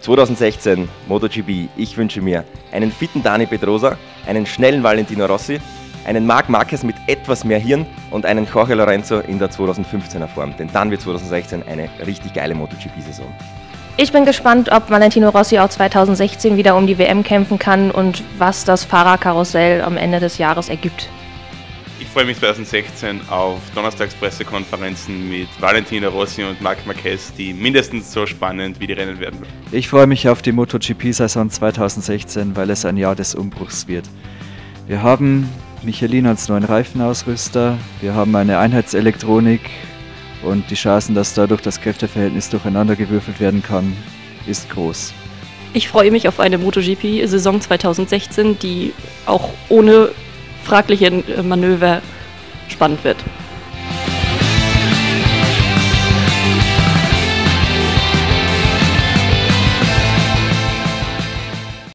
2016 MotoGP. Ich wünsche mir einen fitten Dani Pedrosa, einen schnellen Valentino Rossi, einen Marc Marquez mit etwas mehr Hirn und einen Jorge Lorenzo in der 2015er Form. Denn dann wird 2016 eine richtig geile MotoGP-Saison. Ich bin gespannt, ob Valentino Rossi auch 2016 wieder um die WM kämpfen kann und was das Fahrerkarussell am Ende des Jahres ergibt. Ich freue mich 2016 auf Donnerstagspressekonferenzen mit Valentino Rossi und Marc Marquez, die mindestens so spannend wie die Rennen werden. Ich freue mich auf die MotoGP-Saison 2016, weil es ein Jahr des Umbruchs wird. Wir haben Michelin als neuen Reifenausrüster, wir haben eine Einheitselektronik und die Chancen, dass dadurch das Kräfteverhältnis durcheinandergewürfelt werden kann, ist groß. Ich freue mich auf eine MotoGP-Saison 2016, die auch ohne fragliche Manöver spannend wird.